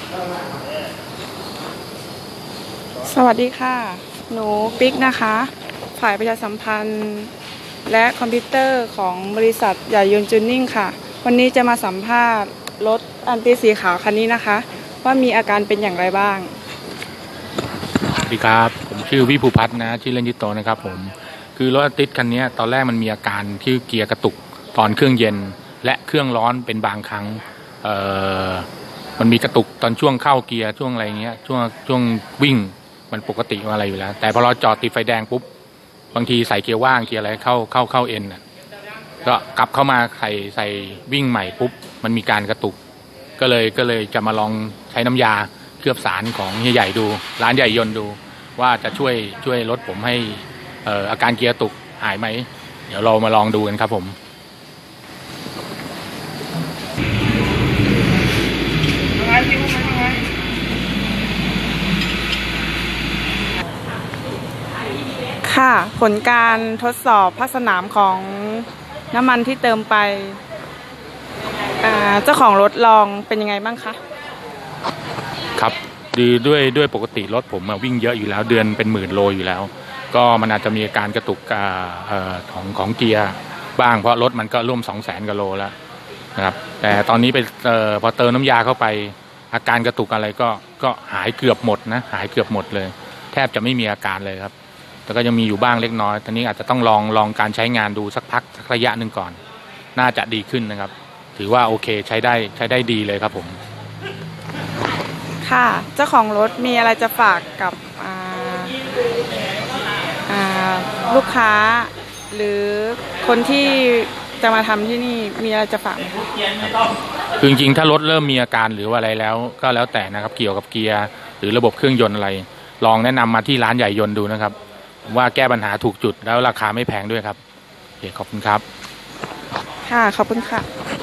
สวัสดีค่ะหนูปิ๊กนะคะฝ่ายประชาสัมพันธ์และคอมพิวเตอร์ของบริษัทใหญ่ยนต์จูนนิ่งค่ะวันนี้จะมาสัมภาษณ์รถอันติสีขาวคันนี้นะคะว่ามีอาการเป็นอย่างไรบ้างสวัสดีครับผมชื่อวิภูพัฒน์นะชื่อเล่นชื่อโตนะครับผมคือรถอันติสคันนี้ตอนแรกมันมีอาการที่เกียร์กระตุกตอนเครื่องเย็นและเครื่องร้อนเป็นบางครั้งมันมีกระตุกตอนช่วงเข้าเกียร์ช่วงอะไรเงี้ยช่วงวิ่งมันปกติอะไรอยู่แล้วแต่พอเราจอดติดไฟแดงปุ๊บบางทีใส่เกียร์ว่างเกียร์อะไรเข้าเอ็นก็กลับเข้ามาใส่วิ่งใหม่ปุ๊บมันมีการกระตุกก็เลยจะมาลองใช้น้ำยาเคลือบสารของใหญ่ๆดูร้านใหญ่ยนต์ดูว่าจะช่วยลดผมให้อาการเกียร์ตุกหายไหมเดี๋ยวเรามาลองดูกันครับผมค่ะผลการทดสอบภาคสนามของน้ำมันที่เติมไปเจ้าของรถลองเป็นยังไงบ้างคะครับดีด้วยปกติรถผมวิ่งเยอะอยู่แล้วเดือนเป็น10,000 โลอยู่แล้วก็มันอาจจะมีอาการกระตุกของเกียร์บ้างเพราะรถมันก็ร่วม200,000 กว่าโลแล้วนะครับแต่ตอนนี้ไปพอเติมน้ำยาเข้าไปอาการกระตุกอะไรก็หายเกือบหมดนะหายเกือบหมดเลยแทบจะไม่มีอาการเลยครับแต่ก็ยังมีอยู่บ้างเล็กน้อยตอนนี้อาจจะต้องลองการใช้งานดูสักระยะหนึ่งก่อนน่าจะดีขึ้นนะครับถือว่าโอเคใช้ได้ดีเลยครับผมค่ะเจ้าของรถมีอะไรจะฝากกับลูกค้าหรือคนที่จะมาทำที่นี่มีอะไรจะฝากไหมคะคือจริงๆถ้ารถเริ่มมีอาการหรือว่าอะไรแล้วก็แล้วแต่นะครับเกี่ยวกับเกียร์หรือระบบเครื่องยนต์อะไรลองแนะนำมาที่ร้านใหญ่ยนต์ดูนะครับว่าแก้ปัญหาถูกจุดแล้วราคาไม่แพงด้วยครับโอเคขอบคุณครับค่ะขอบคุณค่ะ